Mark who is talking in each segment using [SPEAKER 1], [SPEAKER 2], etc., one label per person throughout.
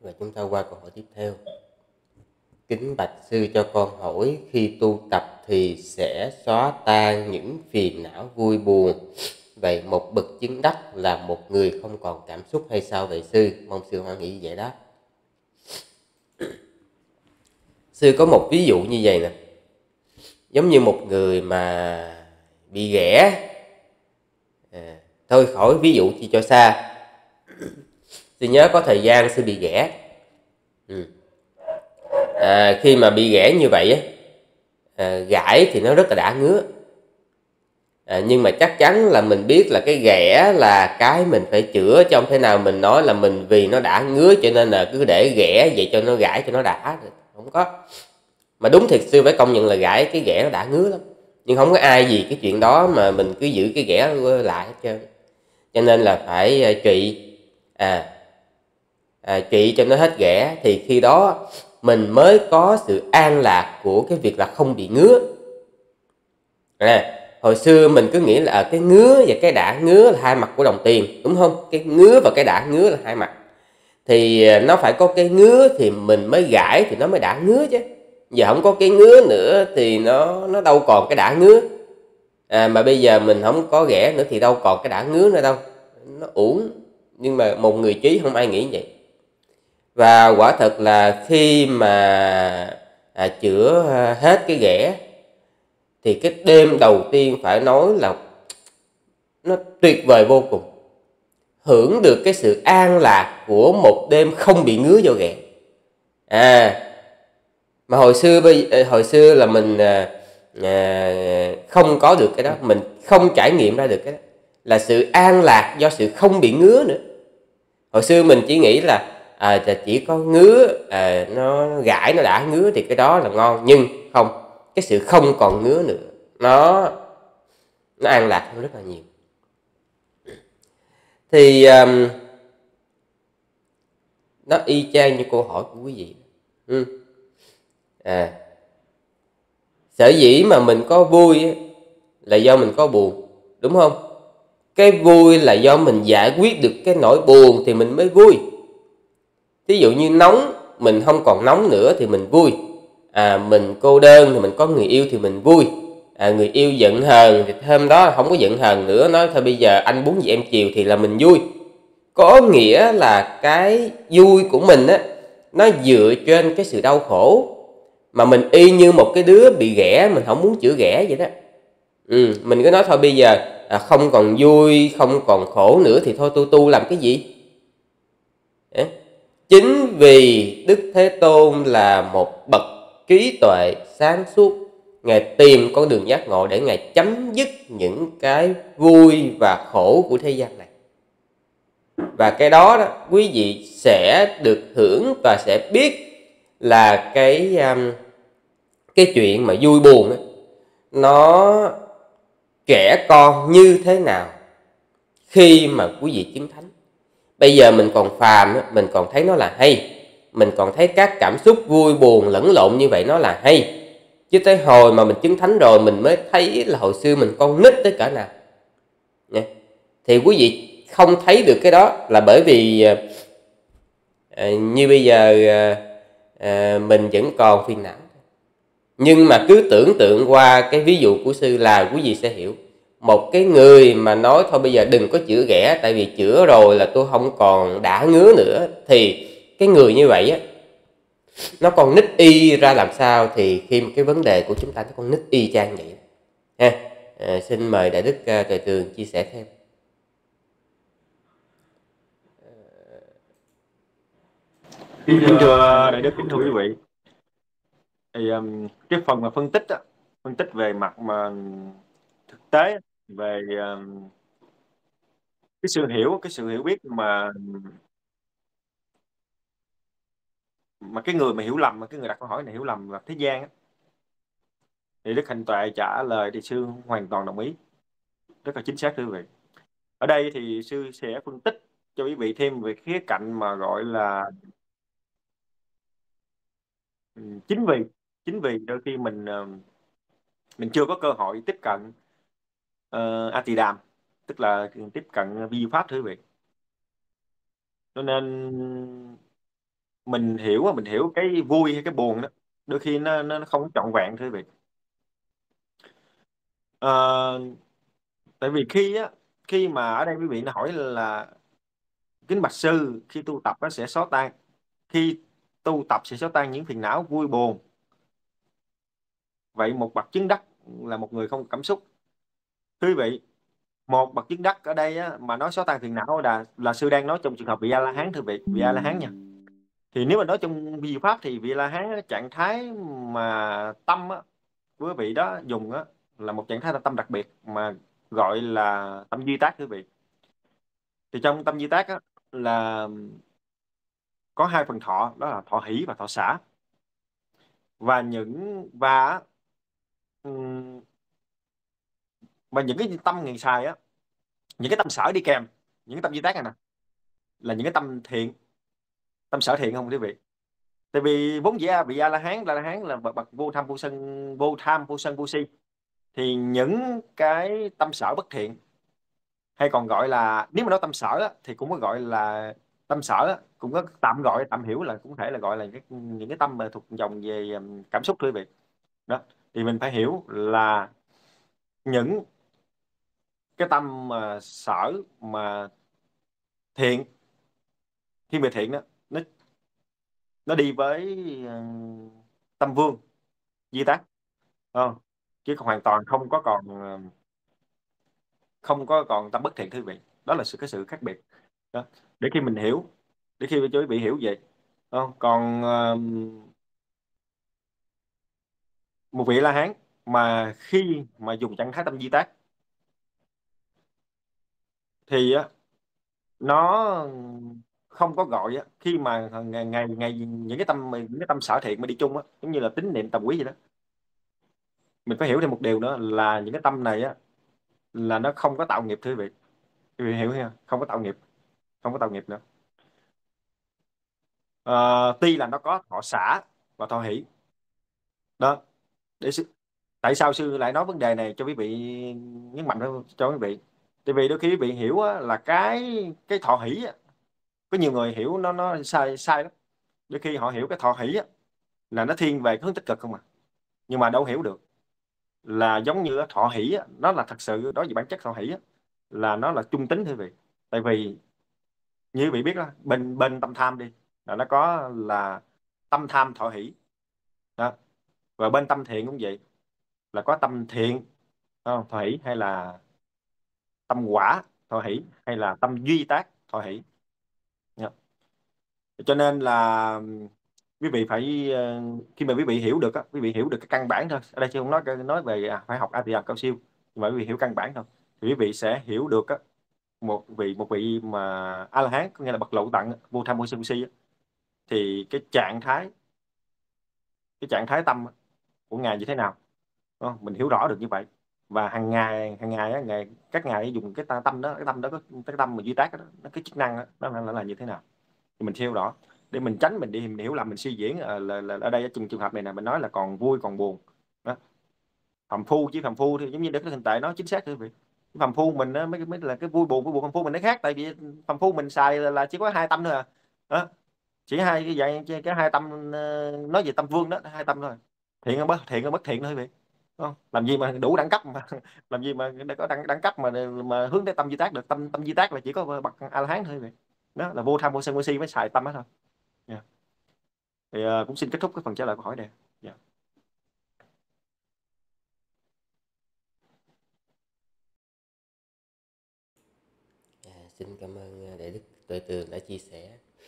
[SPEAKER 1] Và chúng ta qua câu hỏi tiếp theo. Kính bạch sư cho con hỏi, khi tu tập thì sẽ xóa tan những phiền não vui buồn. Vậy một bậc chứng đắc là một người không còn cảm xúc hay sao vậy sư? Mong sư hoan nghĩ vậy đó. Sư có một ví dụ như vậy nè. Giống như một người mà bị ghẻ. Thôi khỏi ví dụ chi cho xa. Sư nhớ có thời gian sư bị ghẻ. Khi mà bị ghẻ như vậy gãi thì nó rất là đã ngứa. Nhưng mà chắc chắn là mình biết là cái ghẻ là cái mình phải chữa, chứ không thể nào mình nói là mình vì nó đã ngứa cho nên là cứ để ghẻ vậy cho nó gãi cho nó đã. Không có. Mà đúng thiệt sư phải công nhận là gãi cái ghẻ nó đã ngứa lắm. Nhưng không có ai gì cái chuyện đó mà mình cứ giữ cái ghẻ lại hết trơn. Cho nên là phải trị. Trị cho nó hết ghẻ thì khi đó mình mới có sự an lạc của cái việc là không bị ngứa. Hồi xưa mình cứ nghĩ là cái ngứa và cái đã ngứa là hai mặt của đồng tiền, đúng không? Cái ngứa và cái đã ngứa là hai mặt. Thì nó phải có cái ngứa thì mình mới gãi thì nó mới đã ngứa chứ. Giờ không có cái ngứa nữa thì nó đâu còn cái đã ngứa. Mà bây giờ mình không có ghẻ nữa thì đâu còn cái đã ngứa nữa đâu. Nó uổng. Nhưng mà một người trí không ai nghĩ vậy. Và quả thật là khi mà chữa hết cái ghẻ thì cái đêm đầu tiên phải nói là nó tuyệt vời vô cùng. Hưởng được cái sự an lạc của một đêm không bị ngứa vô ghẻ. Mà hồi xưa là mình không có được cái đó, mình không trải nghiệm ra được cái đó. Là sự an lạc do sự không bị ngứa nữa. Hồi xưa mình chỉ nghĩ là chỉ có ngứa, nó gãi nó đã ngứa thì cái đó là ngon. Nhưng không, cái sự không còn ngứa nữa nó an lạc hơn rất là nhiều. Thì nó y chang như câu hỏi của quý vị. Sở dĩ mà mình có vui là do mình có buồn, đúng không? Cái vui là do mình giải quyết được cái nỗi buồn thì mình mới vui. Ví dụ như nóng, mình không còn nóng nữa thì mình vui. Mình cô đơn thì mình có người yêu thì mình vui. Người yêu giận hờn thì hôm đó không có giận hờn nữa, nói thôi bây giờ anh muốn gì em chiều thì là mình vui. Có nghĩa là cái vui của mình á, nó dựa trên cái sự đau khổ. Mà mình y như một cái đứa bị ghẻ, mình không muốn chữa ghẻ vậy đó. Mình cứ nói thôi bây giờ không còn vui, không còn khổ nữa thì thôi tôi tu làm cái gì? Chính vì Đức Thế Tôn là một bậc trí tuệ sáng suốt, Ngài tìm con đường giác ngộ để Ngài chấm dứt những cái vui và khổ của thế gian này. Và cái đó, quý vị sẽ được hưởng và sẽ biết là cái chuyện mà vui buồn ấy, nó trẻ con như thế nào khi mà quý vị chứng thánh. Bây giờ mình còn phàm, mình còn thấy nó là hay. Mình còn thấy các cảm xúc vui buồn lẫn lộn như vậy nó là hay. Chứ tới hồi mà mình chứng thánh rồi mình mới thấy là hồi xưa mình con nít tới cỡ nào. Thì quý vị không thấy được cái đó là bởi vì như bây giờ mình vẫn còn phiền não. Nhưng mà cứ tưởng tượng qua cái ví dụ của sư là quý vị sẽ hiểu. Một cái người mà nói thôi bây giờ đừng có chữa ghẻ, tại vì chữa rồi là tôi không còn đã ngứa nữa, thì cái người như vậy á, nó còn nít y ra làm sao thì khi mà cái vấn đề của chúng ta nó còn nít y chang vậy ha. Xin mời Đại Đức Tuệ Tường chia sẻ thêm.
[SPEAKER 2] Kính thưa đại đức, kính thưa quý vị, thì cái phần mà phân tích về mặt mà thực tế về cái sự hiểu biết mà cái người mà hiểu lầm, mà cái người đặt câu hỏi này hiểu lầm là thế gian á, thì Đức Hạnh Tuệ trả lời thì sư hoàn toàn đồng ý, rất là chính xác thưa quý vị. Ở đây thì sư sẽ phân tích cho quý vị thêm về khía cạnh mà gọi là chính vì đôi khi mình chưa có cơ hội tiếp cận A Tỳ Đàm, tức là tiếp cận vi pháp thưa quý vị. Cho nên mình hiểu cái vui hay cái buồn đó, đôi khi nó không trọn vẹn thưa quý vị. Ờ, tại vì khi mà ở đây quý vị nó hỏi là kính bạch sư, khi tu tập nó sẽ xóa tan, khi tu tập sẽ xóa tan những phiền não vui buồn, vậy một bậc chứng đắc là một người không cảm xúc. Thưa quý vị, một bậc chứng đắc ở đây á, mà nói xóa tan phiền não là sư đang nói trong trường hợp vị A La Hán thưa vị, vị A La Hán nha. Thì nếu mà nói trong vi diệu pháp thì vị A La Hán trạng thái mà tâm á, quý vị đó dùng á, là một trạng thái là tâm đặc biệt mà gọi là tâm duy tác thưa vị. Thì trong tâm duy tác á, là có hai phần thọ, đó là thọ hỷ và thọ xả. Và ừm, và những cái tâm ngày xài á, những cái tâm sở đi kèm những cái tâm duy tác này nè, là những cái tâm thiện, tâm sở thiện không quý vị. Tại vì vốn dĩ vị A La Hán là bậc vô tham vô sân, vô si. Thì những cái tâm sở bất thiện, hay còn gọi là, nếu mà nói tâm sở á, thì cũng có gọi là tâm sở á, cũng có tạm gọi tạm hiểu là cũng có thể là gọi là những cái tâm mà thuộc dòng về cảm xúc quý vị. Đó, thì mình phải hiểu là những cái tâm mà sở mà thiện, thiên về thiện đó, nó đi với tâm vương di tác, không, chứ hoàn toàn không có còn tâm bất thiện thưa quý vị. Đó là cái sự khác biệt đó, để khi mình hiểu, để khi cho quý vị hiểu vậy. Không, còn một vị La Hán mà khi mà dùng trạng thái tâm di tác thì á, nó không có gọi á, khi mà ngày những cái tâm sở thiện mà đi chung á, giống như là tín niệm tầm quý vậy đó. Mình phải hiểu thêm một điều nữa là những cái tâm này á, là nó không có tạo nghiệp thưa quý vị. Quý vị hiểu không? Không có tạo nghiệp, không có tạo nghiệp nữa. Tuy là nó có thọ xả và thọ hỷ đó. để sư, Tại sao sư lại nói vấn đề này cho quý vị, nhấn mạnh cho quý vị? Tại vì đôi khi quý vị hiểu á, là cái thọ hỷ á, có nhiều người hiểu nó sai sai lắm. Đôi khi họ hiểu cái thọ hỷ á, là nó thiên về cái hướng tích cực không à, nhưng mà đâu hiểu được là giống như thọ hỷ á, nó là thật sự đối với bản chất thọ hỷ á, là nó là trung tính thưa quý vị. Tại vì như quý vị biết đó, bên bên tâm tham đi, là nó có là tâm tham thọ hỷ đó. Và bên tâm thiện cũng vậy, là có tâm thiện, không, thọ hỷ, hay là tâm quả thọ hỷ, hay là tâm duy tác thọ hỷ. Dạ. Cho nên là quý vị phải khi mà quý vị hiểu được á, quý vị hiểu được cái căn bản thôi. Ở đây chứ không nói về phải học A Tỳ Hàm cao siêu, nhưng mà quý vị hiểu căn bản thôi thì quý vị sẽ hiểu được á, một vị mà A La Hán, có nghĩa là bậc lộ tận vô tham vô sân si á, thì cái trạng thái tâm của ngài như thế nào. Đúng không? Mình hiểu rõ được như vậy. Và hàng ngày á, các ngài dùng cái tâm đó có cái tâm mà duy tác đó, nó cái chức năng đó, nó là như thế nào thì mình theo rõ, để mình tránh mình hiểu lầm, mình suy diễn là ở đây trong trường hợp này là mình nói là còn vui còn buồn đó. Phàm phu thì giống như Đức Hình Tệ nói chính xác thưa quý vị. Phàm phu mình á, mới là cái vui buồn phàm phu mình nó khác. Tại vì phàm phu mình xài là chỉ có hai tâm thôi à. Đó. Chỉ hai cái dạng cái hai tâm, nói về tâm vương đó, hai tâm thôi, thiện hay bất thiện thôi quý vị. Đúng không? Làm gì mà đủ đẳng cấp mà làm gì mà để có đẳng cấp mà hướng tới tâm di tác được. Tâm di tác là chỉ có bậc A La Hán thôi quý vị. Đó là vô tham vô sân vô si mới xài tâm đó thôi. Dạ. Thì cũng xin kết thúc cái phần trả lời câu hỏi này. Dạ.
[SPEAKER 1] Xin cảm ơn Đại Đức Tuệ Tường đã chia sẻ.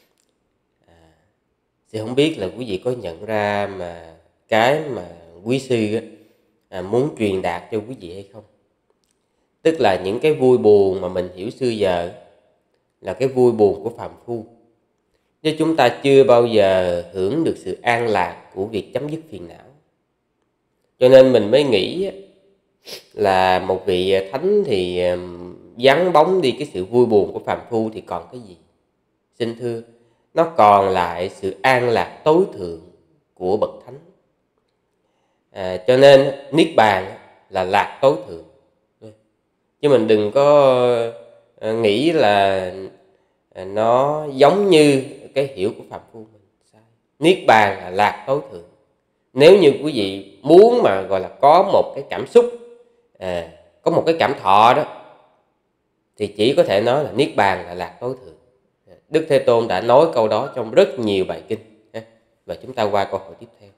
[SPEAKER 1] Thì không biết là quý vị có nhận ra mà cái mà quý sư muốn truyền đạt cho quý vị hay không? Tức là những cái vui buồn mà mình hiểu xưa giờ là cái vui buồn của phàm phu, chứ chúng ta chưa bao giờ hưởng được sự an lạc của việc chấm dứt phiền não. Cho nên mình mới nghĩ là một vị thánh thì vắng bóng đi cái sự vui buồn của phàm phu thì còn cái gì? Xin thưa, nó còn lại sự an lạc tối thượng của bậc thánh. Cho nên niết bàn là lạc tối thượng, chứ mình đừng có nghĩ là nó giống như cái hiểu của phàm phu mình. niết bàn là lạc tối thượng. Nếu như quý vị muốn mà gọi là có một cái cảm xúc, có một cái cảm thọ đó, thì chỉ có thể nói là niết bàn là lạc tối thượng. Đức Thế Tôn đã nói câu đó trong rất nhiều bài kinh. Và chúng ta qua câu hỏi tiếp theo.